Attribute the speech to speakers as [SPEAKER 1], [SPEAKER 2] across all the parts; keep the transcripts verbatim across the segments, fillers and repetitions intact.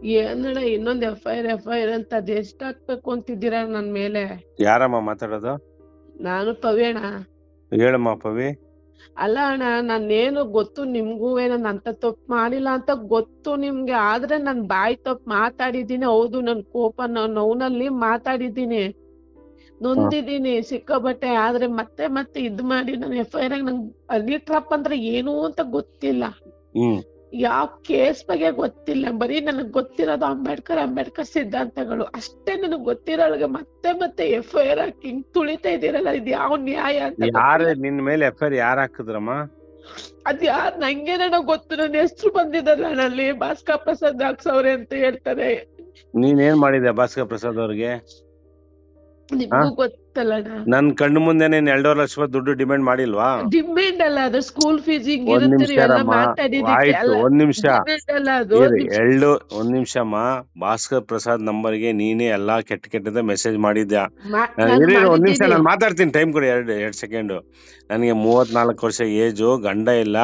[SPEAKER 1] ಏನಣ್ಣ ಇನ್ನೊಂದ್ F I R F I R ಅಂತ ಅದ್ ಎಷ್ಟ್ ಹಾಕ್ಬೇಕು ಅಂತಿದ್ದೀರಾ ನನ್ ಮೇಲೆ?
[SPEAKER 2] ಯಾರಮ್ಮ ಮಾತಾಡೋದು?
[SPEAKER 1] ನಾನು ಪವಿ ಅಣ್ಣ.
[SPEAKER 2] ಹೇಳಮ್ಮ ಪವಿ.
[SPEAKER 1] ಅಲ್ಲ ಅಣ್ಣ ನಾನೇನು ಗೊತ್ತು ನಿಮ್ಗೂವೆ ನಾನ್ ಅಂತ ತಪ್ಪು ಮಾಡಿಲ್ಲ ಅಂತ ಗೊತ್ತು ನಿಮ್ಗೆ. ಆದ್ರೆ ನಾನ್ ಬಾಯಿ ತಪ್ಪು ಮಾತಾಡಿದೀನಿ. ಹೌದು ನನ್ ಕೋಪ ನೋವ್ನಲ್ಲಿ ಮಾತಾಡಿದೀನಿ, ನೊಂದಿದೀನಿ ಸಿಕ್ಕಾಬಟ್ಟೆ. ಆದ್ರೆ ಮತ್ತೆ ಮತ್ತೆ ಇದ್ ಮಾಡಿ ನಾನು ಎಫ್ ಐ ಆರ್ ನಂಗೆ ಹನಿ ಟ್ರಾಪ್ ಅಂದ್ರೆ ಏನು ಅಂತ ಗೊತ್ತಿಲ್ಲ.
[SPEAKER 2] ಹ್ಮ್
[SPEAKER 1] ಯಾವ ಕೇಸ್ ಬಗ್ಗೆ ಗೊತ್ತಿಲ್ಲ. ಬರೀ ನನಗ್ ಗೊತ್ತಿರೋದು ಅಂಬೇಡ್ಕರ್ ಅಂಬೇಡ್ಕರ್ ಸಿದ್ಧಾಂತಗಳು ಅಷ್ಟೇ ನನಗ್ ಗೊತ್ತಿರೋಳ್ಗೆ ಮತ್ತೆ ಮತ್ತೆ ಎಫ್ ಐ ಆರ್ ಹಾಕಿ ಹಿಂಗ್ ತುಳಿತಾ ಇದೀರಲ್ಲ, ಇದ್ ಯಾವ ನ್ಯಾಯ ಅಂತ
[SPEAKER 2] ಯಾರ
[SPEAKER 1] ಗೊತ್ತಿಲ್ಲ.
[SPEAKER 2] ನಿನ್ ಮೇಲೆ ಎಫ್ ಐ ಆರ್ ಯಾರ್ ಹಾಕಿದ್ರಮ್ಮ?
[SPEAKER 1] ಅದ್ ಯಾರ್ ನಂಗೇನ ಗೊತ್ತು. ನನ್ನ ಹೆಸರು ಬಂದಿದ್ದಲ್ಲ ಅಲ್ಲಿ ಭಾಸ್ಕರ್ ಪ್ರಸಾದ್ ಹಾಕ್ಸವ್ರೆ ಅಂತ ಹೇಳ್ತಾರೆ.
[SPEAKER 2] ನೀನ್ ಏನ್ ಮಾಡಿದೆ ಭಾಸ್ಕರ್ ಪ್ರಸಾದ್ ಅವ್ರಿಗೆ?
[SPEAKER 1] ನಿಮ್ಗೂ ಗೊತ್ತಲ್ಲಣ್ಣ.
[SPEAKER 2] ನನ್ ಕಣ್ಣು ಮುಂದೆ ನೀನ್ ಎರಡೂವರೆ ಲಕ್ಷ ರೂಪಾಯಿ ದುಡ್ಡು ಡಿಮ್ಯಾಂಡ್ ಮಾಡಿಲ್ವಾ?
[SPEAKER 1] ಡಿಮ್ಯಾಂಡ್ ಅಲ್ಲ ಅದು, ಸ್ಕೂಲ್ ಫೀಸ್ ಹಿಂಗ್
[SPEAKER 2] ಒಂದ್
[SPEAKER 1] ಇರುತ್ತೆ
[SPEAKER 2] ನಿಮಿಷ
[SPEAKER 1] ನೀವೆಲ್ಲ
[SPEAKER 2] ರಮ್ಮ,
[SPEAKER 1] ಮಾತಾಡಿದಕ್ಕೆ
[SPEAKER 2] ಆಯ್ತು
[SPEAKER 1] ಅಲ್ಲ.
[SPEAKER 2] ಒಂದ್ ನಿಮಿಷ
[SPEAKER 1] ಡಿಮ್ಯಾಂಡ್ ಅಲ್ಲ ಅದು.
[SPEAKER 2] ಎಳ್ಳು ಒಂದ್ ನಿಮಿಷಮ್ಮ. ಭಾಸ್ಕರ್ ಪ್ರಸಾದ್ ನಂಬರ್ಗೆ ನೀನೇ ಎಲ್ಲಾ ಕೆಟ್ಟ ಕೆಟ್ಟದ ಮೆಸೇಜ್ ಮಾಡಿದ್ಯಾ? ಇರಿ ಒಂದ್ ನಿಮಿಷ ನಾನು ಮಾತಾಡ್ತೀನಿ, ಟೈಮ್ ಕೊಡಿ ಎರಡ್ ಎರಡ್ ಸೆಕೆಂಡ್. ನನಗೆ ಮೂವತ್ನಾಲ್ಕು ವರ್ಷ ಏಜು, ಗಂಡ ಇಲ್ಲ,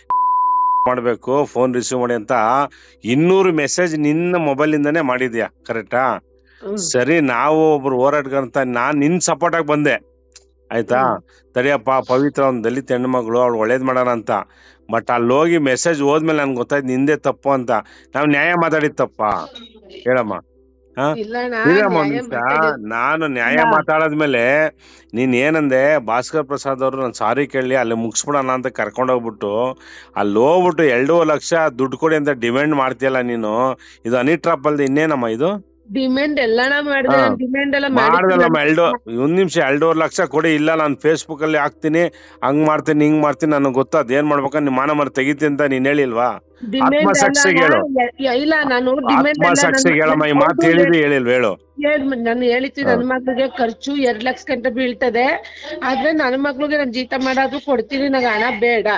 [SPEAKER 2] ಮಾಡ್ಬೇಕು, ಫೋನ್ ರಿಸೀವ್ ಮಾಡಿ ಅಂತ ಇನ್ನೂರು ಮೆಸೇಜ್ ನಿನ್ನ ಮೊಬೈಲ್ ಇಂದಾನೆ ಮಾಡಿದ್ಯಾ, ಕರೆಕ್ಟಾ? ಸರಿ, ನಾವು ಒಬ್ರು ಹೋರಾಟಗಾರ ಅಂತ ನಾನ್ ನಿನ್ ಸಪೋರ್ಟ್ ಆಗಿ ಬಂದೆ, ಆಯ್ತಾ? ತಡಿಯಪ್ಪ, ಪವಿತ್ರ ಒಂದ್ ದಲಿತ ಹೆಣ್ಮಗಳು, ಅವ್ಳು ಒಳ್ಳೇದ್ ಮಾಡೋಣ ಅಂತ. ಬಟ್ ಅಲ್ಲಿ ಹೋಗಿ ಮೆಸೇಜ್ ಹೋದ್ಮೇಲೆ ನನ್ಗೆ ಗೊತ್ತಾಯ್ತು ನಿಂದೆ ತಪ್ಪು ಅಂತ. ನಾವ್ ನ್ಯಾಯ ಮಾತಾಡಿದ್ ತಪ್ಪ ಹೇಳಮ್ಮ? ಹ ಇರಮ್ಮ ಒಂದ್ ನಿಮಿಷ. ನಾನು ನ್ಯಾಯ ಮಾತಾಡದ್ಮೇಲೆ ನೀನ್ ಏನಂದೆ, ಭಾಸ್ಕರ್ ಪ್ರಸಾದ್ ಅವರು ನಾನು ಸಾರಿ ಕೇಳಿ ಅಲ್ಲಿ ಮುಗಿಸ್ಬಿಡೋಣ ಅಂತ ಕರ್ಕೊಂಡ್ ಹೋಗ್ಬಿಟ್ಟು ಅಲ್ಲಿ ಹೋಗ್ಬಿಟ್ಟು ಎರಡೂವರೆ ಲಕ್ಷ ದುಡ್ಡು ಕೊಡಿ ಅಂತ ಡಿಮ್ಯಾಂಡ್ ಮಾಡ್ತೀಯಲ್ಲ ನೀನು, ಇದು ಹನಿ ಟ್ರಾಪ್ ಅಲ್ದೆ ಇನ್ನೇನಮ್ಮ ಇದು?
[SPEAKER 1] ಡಿಮ್ಯಾಂಡ್ ಎಲ್ಲಾನ ಮಾಡಿದೆ, ಡಿಮ್ಯಾಂಡ್ ಎಲ್ಲ
[SPEAKER 2] ಮಾಡ್ದಲ್ಲಮ್ಮ. ಎರಡು ಒಂದ್ ನಿಮಿಷ, ಎರಡೂವರೆ ಲಕ್ಷ ಕೊಡಿ, ಇಲ್ಲ ನಾನು ಫೇಸ್ಬುಕ್ ಅಲ್ಲಿ ಹಾಕ್ತೀನಿ, ಹಂಗ್ ಮಾಡ್ತೀನಿ ಹಿಂಗ್ ಮಾಡ್ತೀನಿ, ನನಗೆ ಗೊತ್ತ ಅದ್ ಏನ್ ಮಾಡ್ಬೇಕ, ನಿಮ್ ಮಾನ ಮರ ತೆಗಿತೀನಿ ಅಂತ ನೀನ್ ಹೇಳಿಲ್ವಾ? ಆತ್ಮ ಸಾಕ್ಷಿಗೆ ಹೇಳು,
[SPEAKER 1] ಇಲ್ಲ ನಾನು
[SPEAKER 2] ಆತ್ಮ ಸಾಕ್ಷಿಗೆ ಹೇಳಮ್ಮ. ಈ ಮಾತು ಹೇಳಿದ್ವಿ ಹೇಳಿಲ್ವ ಹೇಳು?
[SPEAKER 1] ನಾನು ಹೇಳಿತಿ ನನ್ ಮಕ್ಳಿಗೆ ಖರ್ಚು ಎರಡ್ ಲಕ್ಷ ಗಂಟೆ ಬೀಳ್ತದೆ. ಆದ್ರೆ ನನ್ ಮಕ್ಳಿಗೆ ನಾನ್ ಜೀತ ಮಾಡೋದು ಕೊಡ್ತೀನಿ, ನಂಗೆ ಹಣ ಬೇಡ,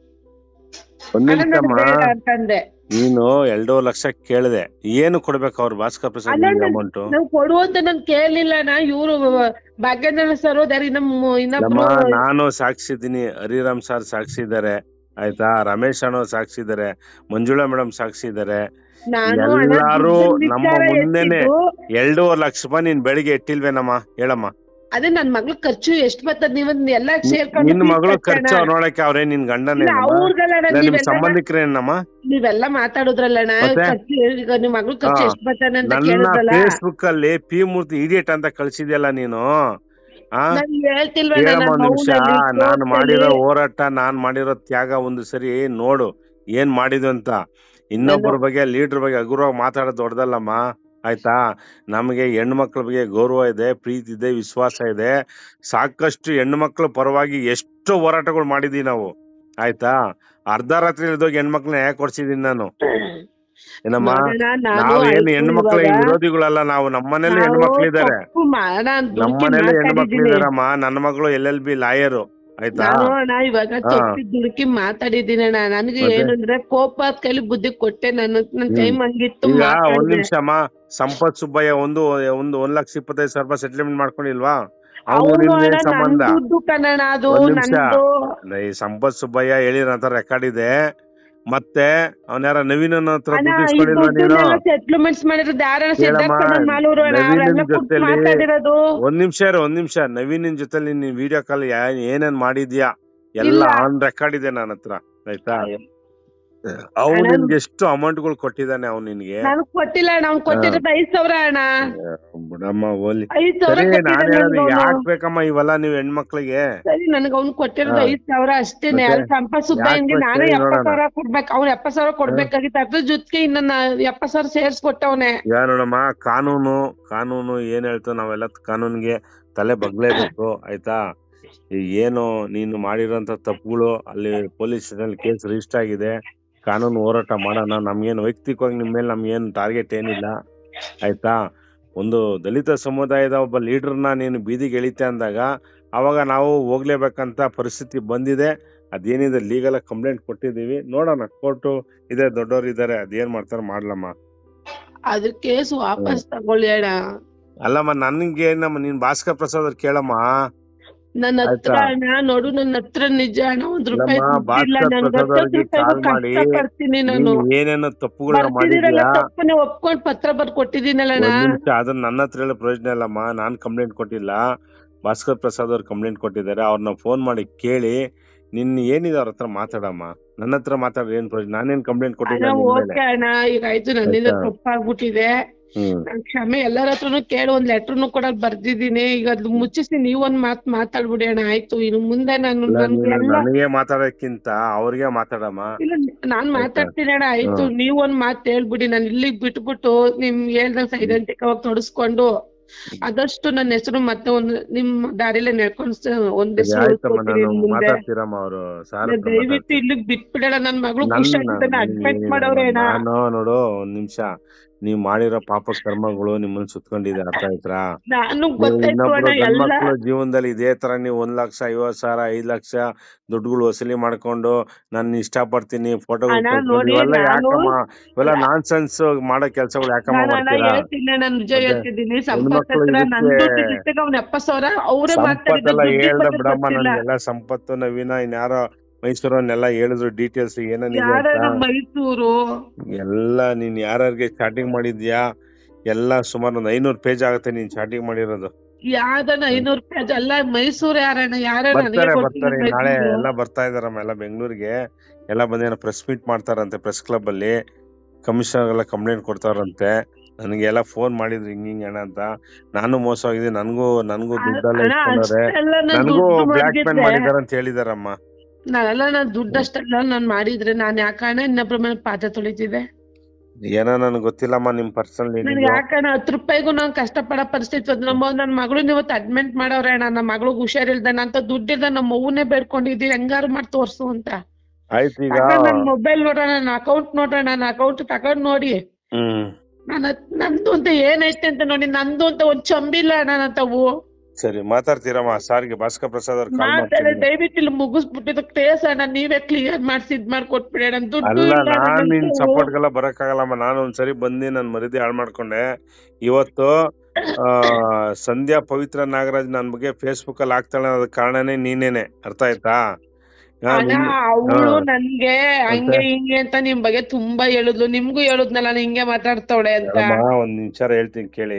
[SPEAKER 2] ಒಂದ್ ನಿಮಿಷಮ್ಮ.
[SPEAKER 1] ಅಂತಂದೆ.
[SPEAKER 2] ನೀನು ಎರಡೂವರೆ ಲಕ್ಷ ಕೇಳಿದೆ, ಏನು ಕೊಡ್ಬೇಕು ಅವ್ರು ಭಾಸ್ಕರ್ ಪ್ರಸಾದ್ ಅಮೌಂಟ್?
[SPEAKER 1] ನಾವು ಕೊಡುವಂತ ನಾನ್ ಕೇಳಲಿಲ್ಲ. ನಾ ಇವ್ರು ಭಾಗ್ಯೇಂದ್ರ ಸರ್ ಇನ್ನೊಬ್ರು
[SPEAKER 2] ನಾನು ಸಾಕ್ಷಿ ಇದ್ದೀನಿ, ಹರಿರಾಮ್ ಸರ್ ಸಾಕ್ಷಿ ಇದಾರೆ, ಆಯ್ತಾ? ರಮೇಶ್ ಅಣ್ಣ ಸಾಕ್ಷಿ ಇದಾರೆ, ಮಂಜುಳಾ ಮೇಡಮ್ ಸಾಕ್ಷಿ ಇದಾರೆ, ಎಲ್ಲಾರು ನಮ್ಮ ಮುಂದೆನೆ. ಎರಡೂವರೆ ಲಕ್ಷ ರೂಪಾಯಿ ನೀನ್ ಬೆಳಿಗ್ಗೆ ಇಟ್ಟಿಲ್ವೇನಮ್ಮ ಹೇಳಮ್ಮ? ಅದೇ
[SPEAKER 1] ನನ್ ಮಗ್ಳ ಖರ್ಚು ಎಷ್ಟ್ ಬರ್ತದ ನೀವ್ ಎಲ್ಲ ಸೇರ್ಕೊಂಡು
[SPEAKER 2] ನಿನ್ ಮಗಳು ಖರ್ಚು ಅವ್ರ ನೋಡಕ್ಕೆ ಅವ್ರೇ ನಿನ್ ಗಂಡನೇ ನಿಮ್ ಸಂಬಂಧಿಕರೇನಮ್ಮ?
[SPEAKER 1] ನೀವೆಲ್ಲ ಮಾತಾಡುದ್ರಲ್ಲಣ್ಣ, ನಿಮ್ ಮಗ್ಳ ಖರ್ಚು ಎಷ್ಟ್ ಬರ್ತಾನೆ ಅಂತ
[SPEAKER 2] ನನ್ನ
[SPEAKER 1] ಕೇಳಿದ್ರಲ್ಲ.
[SPEAKER 2] ಫೇಸ್ಬುಕ್ ಅಲ್ಲಿ ಪಿ ಮೂರ್ತಿ ಇಡಿಯಟ್ ಅಂತ ಕಳ್ಸಿದ್ಯಲ್ಲ ನೀನು.
[SPEAKER 1] ಹೇಳ್ತಿಲ್ವಣ್ಣ
[SPEAKER 2] ಒಂದ್ ನಿಮಿಷ, ನಾನ್ ಮಾಡಿರೋ ಹೋರಾಟ, ನಾನ್ ಮಾಡಿರೋ ತ್ಯಾಗ ಒಂದು ಸರಿ ನೋಡು ಏನ್ ಮಾಡಿದ್ವಿ ಅಂತ. ಇನ್ನೊಬ್ಬರ ಬಗ್ಗೆ, ಲೀಡರ್ ಬಗ್ಗೆ ಹಗುರವಾಗಿ ಮಾತಾಡೋದು ದೊಡ್ಡದಲ್ಲಮ್ಮ, ಆಯ್ತಾ? ನಮಗೆ ಹೆಣ್ಣು ಮಕ್ಳ ಬಗ್ಗೆ ಗೌರವ ಇದೆ, ಪ್ರೀತಿ ಇದೆ, ವಿಶ್ವಾಸ ಇದೆ. ಸಾಕಷ್ಟು ಹೆಣ್ಣು ಮಕ್ಳ ಪರವಾಗಿ ಎಷ್ಟು ಹೋರಾಟಗಳು ಮಾಡಿದೀವಿ ನಾವು, ಆಯ್ತಾ? ಅರ್ಧ ರಾತ್ರಿ ಇಲ್ದೋಗಿ ಹೆಣ್ಮಕ್ಳನ್ನ ಯಾಕೆ ಕೊಡ್ಸಿದೀನಿ ನಾನು? ಏನಮ್ಮ, ನಾವೇನು ಹೆಣ್ಣು ಮಕ್ಳ ವಿರೋಧಿಗಳಲ್ಲ ನಾವು. ನಮ್ಮನೇಲಿ ಹೆಣ್ಣು ಮಕ್ಳಿದ್ದಾರೆ, ನಮ್ಮನೇಲಿ ಹೆಣ್ಣು ಮಕ್ಳಿದಾರಮ್ಮ. ನನ್ನ ಮಗಳು ಎಲ್ ಎಲ್ ಬಿ ಲಾಯರು, ಆಯ್ತಾ?
[SPEAKER 1] ಇವಾಗ ದುಡುಕಿ ಮಾತಾಡಿದೀನಿ ಅಣ್ಣ. ನನಗೆ ಏನಂದ್ರೆ ಕೋಪ ಕೈಲಿ ಬುದ್ಧಿ ಕೊಟ್ಟೆ, ನನ್ನ ನನ್ ಟೈಮ್ ಹಂಗಿತ್ತು.
[SPEAKER 2] ಈಗ ಒಂದ್ ನಿಮಿಷ ಅಮ್ಮ, ಸಂಪತ್ ಸುಬ್ಬಯ್ಯ ಒಂದು ಒಂದು ಒಂದ್ ಲಕ್ಷ ಇಪ್ಪತ್ತೈದು ಸಾವಿರ ರೂಪಾಯಿ ಸೆಟ್ಲ್ಮೆಂಟ್ ಮಾಡ್ಕೊಂಡಿಲ್ವಾ? ಅವನು ಸಂಬಂಧ. ಒಂದ್ ನಿಮಿಷ, ಈ ಸಂಪತ್ ಸುಬ್ಬಯ್ಯ ಹೇಳಿರಂತ ರೆಕಾರ್ಡ್ ಇದೆ. ಮತ್ತೆ ಅವನ ಯಾರ ನವೀನ್ ಹತ್ರ ದುಡ್ಡು ಇಸ್ಕೊಂಡಿಲ್ವಾ ನೀನು? ನವೀನ್ ಜೊತೆಲಿ ಒಂದ್ ನಿಮಿಷ ಇರು, ಒಂದ್ ನಿಮಿಷ. ನವೀನ್ ಜೊತೆಲಿ ನೀನ್ ವಿಡಿಯೋ ಕಾಲ್ ಏನೇನ್ ಮಾಡಿದ್ಯಾ ಎಲ್ಲ ಆನ್ ರೆಕಾರ್ಡ್ ಇದೆ ನನ್ನ ಹತ್ರ, ಆಯ್ತಾ? ಅವ್ನು ನಿನ್ಗೆ ಎಷ್ಟು ಅಮೌಂಟ್ ಗಳು ಕೊಟ್ಟಿದ್ದಾನೆ ಅವ್ನು ನಿನ್ಗೆ?
[SPEAKER 1] ಕೊಟ್ಟಿಲ್ಲ, ಕೊಟ್ಟಿರೋದು ಐದ್ ಸಾವಿರ ಅಣ್ಣ.
[SPEAKER 2] ಬಿಡಮ್ಮ ಹೋಲಿ. ನಾನ್ ಹೇಳೋದು ಯಾಕ್ ಬೇಕಮ್ಮ ಇವೆಲ್ಲ ನೀವು ಹೆಣ್ಮಕ್ಳಿಗೆ?
[SPEAKER 1] ಸರಿ, ನನಗೆ ಅವ್ನು ಕೊಟ್ಟಿರೋದು ಐದ್ ಸಾವಿರ ಅಷ್ಟೇನೆ. ಸಂಪತ್ ಸುಬ್ಬಯ್ಯನ್ಗೆ ನಾನು ಎಪ್ಪತ್ ಸಾವಿರ ಕೊಡ್ಬೇಕು, ಅವ್ನು ಎಪ್ಪತ್ ಸಾವಿರ ಕೊಡ್ಬೇಕಾಗಿತ್ತು. ಅದ್ರ ಜೊತೆಗೆ ಇನ್ನ ಎಪ್ಪತ್ ಸಾವಿರ ಸೇರ್ಸ್ಕೊಟ್ಟವ್ನೆ. ಯಾ
[SPEAKER 2] ನೋಡಮ್ಮ, ಕಾನೂನು ಕಾನೂನು ಏನ್ ಹೇಳ್ತು, ನಾವೆಲ್ಲ ಕಾನೂನ್ಗೆ ತಲೆ ಬಗ್ಲೇಬೇಕು, ಆಯ್ತಾ? ಏನು ನೀನು ಮಾಡಿರೋಂತ ತಪ್ಪುಗಳು ಅಲ್ಲಿ ಪೊಲೀಸ್ ಸ್ಟೇಷನ್ ಕೇಸ್ ರಿಜಿಸ್ಟರ್ ಆಗಿದೆ, ಕಾನೂನು ಹೋರಾಟ ಮಾಡೋಣ. ನಮ್ಗೇನು ವೈಯಕ್ತಿಕವಾಗಿ ನಿಮ್ ಮೇಲೆ ನಮ್ಗೇನು ಟಾರ್ಗೆಟ್ ಏನಿಲ್ಲ, ಆಯ್ತಾ? ಒಂದು ದಲಿತ ಸಮುದಾಯದ ಒಬ್ಬ ಲೀಡರ್ನ ನೀನು ಬೀದಿಗೆ ಎಳಿತೆ ಅಂದಾಗ ಅವಾಗ ನಾವು ಹೋಗ್ಲೇಬೇಕಂತ ಪರಿಸ್ಥಿತಿ ಬಂದಿದೆ. ಅದೇನಿದೆ ಲೀಗಲ್ ಕಂಪ್ಲೇಂಟ್ ಕೊಟ್ಟಿದೀವಿ, ನೋಡೋಣ. ಕೋರ್ಟು ಇದೆ, ದೊಡ್ಡವ್ರು ಇದಾರೆ, ಅದೇನ್ ಮಾಡ್ತಾರ ಮಾಡ್ಲಮ್ಮ.
[SPEAKER 1] ಅದ್ರ ಕೇಸ್ ವಾಪಸ್ ತಗೊಳ್ಳಿ ಅಣ್ಣ.
[SPEAKER 2] ಅಲ್ಲಮ್ಮ, ನನ್ಗೆ ನಮ್ಮ ನೀನ್ ಭಾಸ್ಕರ್ ಪ್ರಸಾದ್ ಅವ್ರು ಕೇಳಮ್ಮ,
[SPEAKER 1] ನನ್ನ ಹತ್ರ
[SPEAKER 2] ಆಯ್ತಾ
[SPEAKER 1] ಅಣ್ಣ ನೋಡು, ನನ್ನ ಹತ್ರ ನಿಜ ಅಣ್ಣ ಒಂದ್ ರೂಪಾಯಿ
[SPEAKER 2] ಇಲ್ಲಮ್ಮ,
[SPEAKER 1] ದುಡ್ಡಿಲ್ಲ.
[SPEAKER 2] ಭಾಸ್ಕರ್
[SPEAKER 1] ನನ್ಗೆ
[SPEAKER 2] ಪ್ರಸಾದ್
[SPEAKER 1] ಹತ್ತತ್ತು
[SPEAKER 2] ಅವ್ರಿಗೆ
[SPEAKER 1] ರೂಪಾಯಿಗೂ
[SPEAKER 2] ಕಾಲ್ ಮಾಡಿ
[SPEAKER 1] ಕಷ್ಟ ಪಡ್ತೀನಿ ನಾನು.
[SPEAKER 2] ನೀನ್ ಏನೇನೋ ತಪ್ಪುಗಳನ್ನ
[SPEAKER 1] ಬರ್ತಿದ್ದೀರಲ್ಲ
[SPEAKER 2] ಮಾಡಿದ್ಯಾ,
[SPEAKER 1] ತಪ್ಪನೆ ಒಪ್ಕೊಂಡ್ ಪತ್ರ ಬರ್ದ್ ಕೊಟ್ಟಿದ್ದೀನಲ್ಲಣ್ಣ.
[SPEAKER 2] ಒಂದ್ ನಿಮಿಷ ಅದನ್ನ ನನ್ನ ಹತ್ರ ಹೇಳೋ ಪ್ರಯೋಜನ ಇಲ್ಲಮ್ಮ. ನಾನ್ ಕಂಪ್ಲೇಂಟ್ ಕೊಟ್ಟಿಲ್ಲ, ಭಾಸ್ಕರ್ ಪ್ರಸಾದ್ ಅವ್ರು ಕಂಪ್ಲೇಂಟ್ ಕೊಟ್ಟಿದ್ದಾರೆ. ಅವ್ರನ್ನ ಫೋನ್ ಮಾಡಿ ಕೇಳಿ ನಿನ್ ಏನಿದೆ ಅವ್ರ ಹತ್ರ ಮಾತಾಡಮ್ಮ. ನನ್ನ ಹತ್ರ ಮಾತಾಡ್ರಿ ಏನ್ ಪ್ರಯೋಜನ? ನಾನೇನ್ ಕಂಪ್ಲೇಂಟ್ ಕೊಟ್ಟಿಲ್ಲ
[SPEAKER 1] ಅಣ್ಣ
[SPEAKER 2] ನಿನ್ ಮೇಲೆ.
[SPEAKER 1] ಓಕೆ ಅಣ್ಣ, ಈಗ ಆಯ್ತು, ನನ್ನಿಂದ
[SPEAKER 2] ಆಯ್ತಾ?
[SPEAKER 1] ತಪ್ಪಾಗ್ಬಿಟ್ಟಿದೆ.
[SPEAKER 2] ಹ್ಮ್
[SPEAKER 1] ನಾನ್ ಕ್ಷಮೆ ಎಲ್ಲರ ಹತ್ರನು ಕೇಳಿ ಒಂದ್ ಲೆಟರ್ನು ಕೂಡ ಬರ್ದಿದ್ದೀನಿ. ಈಗ ಅದ್ ಮುಚ್ಚಿಸಿ ನೀವೊಂದ್ ಮಾತ್ ಮಾತಾಡ್ಬಿಡಿ ಅಣ್ಣ. ಆಯ್ತು, ಇನ್ನು ಮುಂದೆ ನಾನು
[SPEAKER 2] ಇಲ್ಲ,
[SPEAKER 1] ನನ್ಗೆ
[SPEAKER 2] ನೀನು
[SPEAKER 1] ಎಲ್ಲ
[SPEAKER 2] ನನಗೆ ಮಾತಾಡೋಕ್ಕಿಂತ ಅವ್ರಿಗೆ ಮಾತಾಡಮ್ಮ.
[SPEAKER 1] ಇಲ್ಲ, ನಾನ್
[SPEAKER 2] ಆಯ್ತಾ?
[SPEAKER 1] ಮಾತಾಡ್ತೀನಿ ಅಣ್ಣ. ಆಯ್ತು,
[SPEAKER 2] ಹ್ಮ್
[SPEAKER 1] ನೀವೊಂದ್ ಮಾತ್ ಹೇಳ್ಬಿಡಿ. ನಾನು ಇಲ್ಲಿಗ್ ಬಿಟ್ಬಿಟ್ಟು ನಿಮ್ ಹೇಳ್ದಂಗ್ ಸೈಲೆಂಟಿಕ್ ಆಗಿ ತೊಡಸ್ಕೊಂಡು ಆದಷ್ಟು ನನ್ನ ಹೆಸರು ಮತ್ತೆ ಒಂದ್ ನಿಮ್ ದಾರಿಲೇ ನಡ್ಕೊಂಡ್ ಸ- ಒಂದ್
[SPEAKER 2] ಸರಿ
[SPEAKER 1] ಹೆಸರು
[SPEAKER 2] ಆಯ್ತಮ್ಮ,
[SPEAKER 1] ಉಳ್ಸ್ಕೊತೀನಿ
[SPEAKER 2] ನಾನು
[SPEAKER 1] ಇನ್ ಮುಂದೆ.
[SPEAKER 2] ಮಾತಾಡ್ತೀರಮ್ಮ. ಅವರು ಸಾರ್ ಹತ್ರ
[SPEAKER 1] ದಯವಿಟ್ಟು
[SPEAKER 2] ಮಾತಾಡ್ತೀನಿ.
[SPEAKER 1] ಇಲ್ಲಿಗ್ ಬಿಟ್ಬಿಡೋಣ. ನನ್ ಮಗಳು
[SPEAKER 2] ನನ್ನ
[SPEAKER 1] ಹುಷಾರಿದ್ದಾನೆ, ಅಡ್ಮಿಟ್
[SPEAKER 2] ಏನಿಲ್ಲ
[SPEAKER 1] ಮಾಡವ್ರೆ ಅಣ್ಣ.
[SPEAKER 2] ನಾನು ನೋಡು, ಒಂದ್ ನಿಮಿಷ, ನೀವ್ ಮಾಡಿರೋ ಪಾಪ ಕರ್ಮಗಳು ನಿಮ್ಮನ್ನ ಸುತ್ಕೊಂಡಿದೆ, ಅರ್ಥ ಆಯ್ತಾ?
[SPEAKER 1] ನಾನು
[SPEAKER 2] ನೀವು
[SPEAKER 1] ಗೊತ್ತಾಯ್ತು
[SPEAKER 2] ಇನ್ನೊಬ್ರು
[SPEAKER 1] ಅಣ್ಣ ಎಲ್ಲ.
[SPEAKER 2] ಗಂಡ್ಮಕ್ಳು ಜೀವನದಲ್ಲಿ ಇದೇ ತರ ನೀವು ಒಂದ್ ಲಕ್ಷ ಐವತ್ ಸಾವಿರ ಐದ್ ಲಕ್ಷ ದುಡ್ಡುಗಳು ವಸೂಲಿ ಮಾಡ್ಕೊಂಡು ನಾನು ಇಷ್ಟಪಡ್ತೀನಿ ಫೋಟೋಗಳು
[SPEAKER 1] ಅಣ್ಣ
[SPEAKER 2] ಕಳ್ಕೊಂಡು
[SPEAKER 1] ನೋಡಿ,
[SPEAKER 2] ಇವೆಲ್ಲ
[SPEAKER 1] ನಾನು
[SPEAKER 2] ಯಾಕಮ್ಮ? ಇವೆಲ್ಲ ನಾನ್ ಸೆನ್ಸ್ ಮಾಡೋ ಕೆಲ್ಸಗಳು ಯಾಕಮ್ಮ
[SPEAKER 1] ನಾನು ಅಣ್ಣ
[SPEAKER 2] ಮಾಡ್ತೀರಾ?
[SPEAKER 1] ಹೇಳ್ತೀನಿ, ನಾನು ನಿಜ
[SPEAKER 2] ಮತ್ತೆ
[SPEAKER 1] ಹೇಳ್ತಿದ್ದೀನಿ. ಸಂಪತ್
[SPEAKER 2] ಹೆಣ್ಮಕ್ಳು
[SPEAKER 1] ಹತ್ರ ನನ್
[SPEAKER 2] ಇದಕ್ಕೆ
[SPEAKER 1] ದುಡ್ಡು ಜೊತೆಗೆ ಅವ್ನ ಎಪ್ಪತ್ ಸಾವಿರ ಅವರೇ ಮಾತಾಡಿದ್ದು,
[SPEAKER 2] ಸಂಪತ್ತೆಲ್ಲ
[SPEAKER 1] ದುಡ್ಡಿನ
[SPEAKER 2] ಹೇಳ್ದ
[SPEAKER 1] ಬಗ್ಗೆ
[SPEAKER 2] ಬಿಡಮ್ಮ.
[SPEAKER 1] ಗೊತ್ತಿಲ್ಲ.
[SPEAKER 2] ನನ್ಗೆಲ್ಲ ಸಂಪತ್ತು ನವೀನ ಇನ್ಯಾರೋ ಮೈಸೂರನ್ನೆಲ್ಲ ಹೇಳಿದ್ರು ಡೀಟೇಲ್ಸ್ ಏನೇನಿದೆ
[SPEAKER 1] ಯಾರ
[SPEAKER 2] ಅಂತ.
[SPEAKER 1] ನಮ್ ಮೈಸೂರು
[SPEAKER 2] ಎಲ್ಲ ನೀನ್ ಯಾರ್ಯಾರಿಗೆ ಚಾಟಿಂಗ್ ಮಾಡಿದ್ಯಾ ಎಲ್ಲ ಸುಮಾರು ಒಂದ್ ಐನೂರು ಪೇಜ್ ಆಗುತ್ತೆ ನೀನ್ ಚಾಟಿಂಗ್ ಮಾಡಿರೋದು.
[SPEAKER 1] ಯಾವ್ದನ ಐನೂರು ರೂಪಾಯಿ ಅಲ್ಲ, ಮೈಸೂರು ಯಾರಣ್ಣ? ಯಾರ ನನಗೆ
[SPEAKER 2] ಬರ್ತಾರೆ
[SPEAKER 1] ಗೊತ್ತಿಲ್ಲ
[SPEAKER 2] ಬರ್ತಾರೆ ನಾಳೆ
[SPEAKER 1] ಮೈಸೂರು.
[SPEAKER 2] ಎಲ್ಲ ಬರ್ತಾ ಇದಾರಮ್ಮ, ಎಲ್ಲ ಬೆಂಗಳೂರಿಗೆ ಎಲ್ಲ ಬಂದೇನೋ ಪ್ರೆಸ್ ಮೀಟ್ ಮಾಡ್ತಾರಂತೆ ಪ್ರೆಸ್ ಕ್ಲಬ್ ಅಲ್ಲಿ. ಕಮಿಷನರ್ ಎಲ್ಲ ಕಂಪ್ಲೇಂಟ್ ಕೊಡ್ತಾರಂತೆ. ನನಗೆಲ್ಲ ಫೋನ್ ಮಾಡಿದ್ರು ಹಿಂಗ್ ಹಿಂಗ್ ಅಣ್ಣ ಅಂತ. ನಾನು ಮೋಸ ಆಗಿದ್ದೀನಿ, ನನ್ಗೂ ನನ್ಗೂ
[SPEAKER 1] ಅ-
[SPEAKER 2] ದುಡ್ಡೆಲ್ಲ
[SPEAKER 1] ಅಣ್ಣ
[SPEAKER 2] ಇಸ್ಕೊಂಡವ್ರೆ,
[SPEAKER 1] ಅಷ್ಟೆಲ್ಲ ನಾನ್
[SPEAKER 2] ನನ್ಗೂ
[SPEAKER 1] ದುಡ್ಡು
[SPEAKER 2] ಬ್ಲಾಕ್ ಮೇಲ್
[SPEAKER 1] ಮಾಡಿದ್ರೆ
[SPEAKER 2] ಮಾಡಿದಾರೆ ಅಂತ ಹೇಳಿದಾರಮ್ಮ.
[SPEAKER 1] ನಾನೆಲ್ಲ ನಾನ್ ದುಡ್ಡು ಅಷ್ಟೆಲ್ಲ ನಾನ್ ಮಾಡಿದ್ರೆ ನಾನ್ ಯಾಕಣ್ಣ ಇನ್ನೊಬ್ರ ಮೇಲೆ ಪಾದ ತೊಳಿತಿದ್ದೆ?
[SPEAKER 2] ಏನೋ ನನ್ಗೆ ಗೊತ್ತಿಲ್ಲಮ್ಮ ನಿಮ್ ಪರ್ಸನಲ್
[SPEAKER 1] ನನ್ಗೆ
[SPEAKER 2] ಏನಿದೆಯೋ.
[SPEAKER 1] ಯಾಕಣ್ಣ ಹತ್ತು ರೂಪಾಯಿಗೂ ನಾನ್ ಕಷ್ಟ ಪಡೋ ಪರಿಸ್ಥಿತಿ ಬಂತು. ನಮ್ಮ ನನ್ ಮಗಳನ್ನ ಇವತ್ತು ಅಡ್ಮಿಟ್ ಮಾಡವ್ರೆ ಅಣ್ಣ. ನಮ್ಮ ಮಗಳಿಗೆ ಹುಷಾರಿಲ್ದ ಅಂತ ದುಡ್ಡಿಲ್ದ ನಮ್ಮ ಅವ್ವನ್ನೇ ಬೇಡ್ಕೊಂಡಿದ್ದೀನಿ, ಹೆಂಗಾರು ಮಾಡಿ ತೋರ್ಸು ಅಂತ.
[SPEAKER 2] ಆಯ್ತು ಈಗ
[SPEAKER 1] ತಗೊಂಡ್ ನನ್ ಮೊಬೈಲ್ ನೋಡೋಣ, ನನ್ನ ಅಕೌಂಟ್ ನೋಡೋಣ, ನನ್ನ ಅಕೌಂಟ್ ತಗೊಂಡ್ ನೋಡಿ
[SPEAKER 2] ಹ್ಮ್
[SPEAKER 1] ನನ್ನ ನಂದು ಅಂತ ಏನೈತೆ ಅಂತ ನೋಡಿ. ನಂದು ಅಂತ ಒಂದ್ ಚಂಬಿಲ್ಲ ಅಣ್ಣ ನನ್ನ ತಾವು.
[SPEAKER 2] ಸರಿ ಮಾತಾಡ್ತೀರಮ್ಮ ಸಾರ್ಗೆ ಭಾಸ್ಕರ್ ಪ್ರಸಾದ್ ಅವ್ರು ಕಾಲ್
[SPEAKER 1] ಮಾತಾಡ
[SPEAKER 2] ಮಾಡ್ತಿದ್ದೀನಿ.
[SPEAKER 1] ದಯವಿಟ್ಟು ಇಲ್ಲಿ ಮುಗಿಸ್ಬಿಟ್ಟಿದ್ದು ಕೇಸ್ ಅಣ್ಣ, ನೀವೇ ಕ್ಲಿಯರ್ ಮಾಡ್ಸಿ ಇದ್ ಮಾಡ್ಕೊಟ್ಬಿಡಿ ಅಣ್ಣ. ದುಡ್ಡು
[SPEAKER 2] ಅಲ್ಲ
[SPEAKER 1] ಇಲ್ಲ ಅಣ್ಣ
[SPEAKER 2] ನಾನ್
[SPEAKER 1] ನನ್
[SPEAKER 2] ನಿನ್
[SPEAKER 1] ತಾವು.
[SPEAKER 2] ಸಪೋರ್ಟ್ಗೆಲ್ಲ ಬರಕ್ಕಾಗಲ್ಲಮ್ಮ. ನಾನು ಒಂದ್ಸರಿ ಬಂದಿ ನನ್ ಮರಿದಿ ಹಾಳು ಮಾಡ್ಕೊಂಡೆ. ಇವತ್ತು ಆ ಸಂಧ್ಯಾ ಪವಿತ್ರ ನಾಗರಾಜ್ ನನ್ ಬಗ್ಗೆ ಫೇಸ್ಬುಕ್ ಅಲ್ಲಿ ಹಾಕ್ತಾಳೆ, ಅದ ಕಾರಣನೇ ನೀನೇನೆ, ಅರ್ಥ ಆಯ್ತಾ? ಹಾ,
[SPEAKER 1] ಅಣ್ಣ
[SPEAKER 2] ನಿನ್- ಹಾ,
[SPEAKER 1] ಅವಳು ನನ್ಗೆ
[SPEAKER 2] ಮತ್ತೆ
[SPEAKER 1] ಹಂಗೆ ಹಿಂಗೆ ಅಂತ ನಿಮ್ ಬಗ್ಗೆ ತುಂಬಾ ಹೇಳಿದ್ಲು. ನಿಮ್ಗೂ ಹೇಳಿದ್ನಲ್ಲ ನಾನು ಹಿಂಗೆ ಮಾತಾಡ್ತಾವಳೆ ಅಂತ.
[SPEAKER 2] ಅಮ್ಮ ಒಂದ್ ವಿಚಾರ ಹೇಳ್ತೀನಿ ಕೇಳಿ.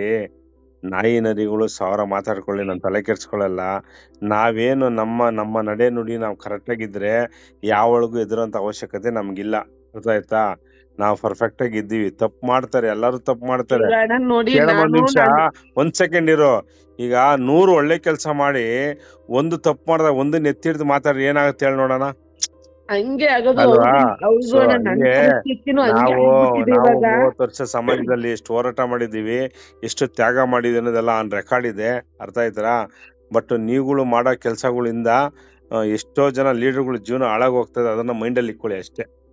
[SPEAKER 2] ನಾಯಿ ನರಿಗಳು ಸಾವಿರ ಮಾತಾಡ್ಕೊಳ್ಳಿ, ನಾನು ತಲೆ ಕೆಡ್ಸ್ಕೊಳಲ್ಲ. ನಾವೇನು ನಮ್ಮ ನಮ್ಮ ನಡೆ ನುಡಿ ನಾವು ಕರೆಕ್ಟ್ ಆಗಿದ್ರೆ ಯಾವಳಿಗೂ ಎದುರಂತ ಅವಶ್ಯಕತೆ ನಮ್ಗಿಲ್ಲ, ಅರ್ಥ ಆಯ್ತಾ? ನಾವು ಪರ್ಫೆಕ್ಟ್ ಆಗಿ ಇದ್ದೀವಿ. ತಪ್ಪು ಮಾಡ್ತಾರೆ, ಎಲ್ಲರೂ ತಪ್ಪು ಮಾಡ್ತಾರೆ.
[SPEAKER 1] ಈಗ ಅಣ್ಣ ನೋಡಿ,
[SPEAKER 2] ಕೇಳಮ್ಮ ಒಂದ್
[SPEAKER 1] ನಾನು
[SPEAKER 2] ನಿಮಿಷ,
[SPEAKER 1] ನನ್
[SPEAKER 2] ಒಂದ್ ಸೆಕೆಂಡ್ ಇರೋ. ಈಗ ನೂರು ಒಳ್ಳೆ ಕೆಲಸ ಮಾಡಿ ಒಂದು ತಪ್ಪು ಮಾಡ್ದಾಗ ಒಂದನ್ನ ಎತ್ತಿ ಹಿಡ್ದು ಮಾತಾಡ್ರಿ, ಏನಾಗುತ್ತೆ ಹೇಳಿ ನೋಡೋಣ,
[SPEAKER 1] ಹಂಗೆ ಆಗೋದು.
[SPEAKER 2] ಅಲ್ವಾ?
[SPEAKER 1] ಹೌದು
[SPEAKER 2] ಸೊ
[SPEAKER 1] ಅಣ್ಣ, ನನ್
[SPEAKER 2] ಹಂಗೆ
[SPEAKER 1] ಪರಿಸ್ಥಿತಿನೂ ಹಂಗೆ
[SPEAKER 2] ನಾವು
[SPEAKER 1] ಆಗ್ಬಿಟ್ಟಿದೆ
[SPEAKER 2] ನಾವು
[SPEAKER 1] ಇವಾಗ.
[SPEAKER 2] ಮೂವತ್ತು ವರ್ಷ ಸಮಾಜದಲ್ಲಿ ಎಷ್ಟು ಹೋರಾಟ ಮಾಡಿದೀವಿ, ಎಷ್ಟು ತ್ಯಾಗ ಮಾಡಿದೀವಿ ಅನ್ನೋದೆಲ್ಲ ಆನ್ ರೆಕಾರ್ಡ್ ಇದೆ, ಅರ್ಥ ಆಯ್ತಾ? ಬಟ್ ನೀವುಗಳು ಮಾಡೋ ಕೆಲ್ಸಗಳಿಂದ ಎಷ್ಟೋ ಜನ ಲೀಡರ್ಗಳ ಜೀವನ ಹಾಳಾಗಿ ಹೋಗ್ತದೆ, ಅದನ್ನ ಮೈಂಡಲ್ಲಿ ಇಟ್ಕೊಳ್ಳಿ ಅಷ್ಟೇ.